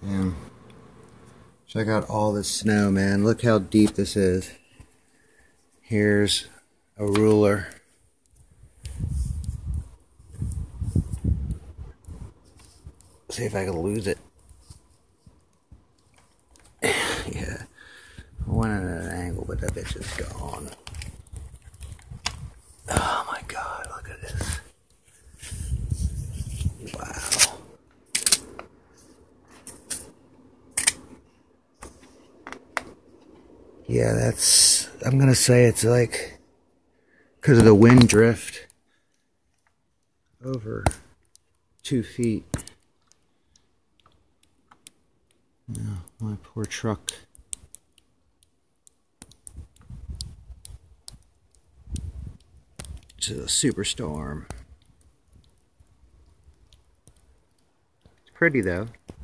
And check out all this snow, man. Look how deep this is. Here's a ruler. See if I can lose it. Yeah. I went at an angle, but that bitch is gone. Oh my god, look at this. Wow. Yeah, that's, I'm gonna say it's like, because of the wind drift, over 2 feet. Yeah, my poor truck. It's a superstorm. It's pretty though.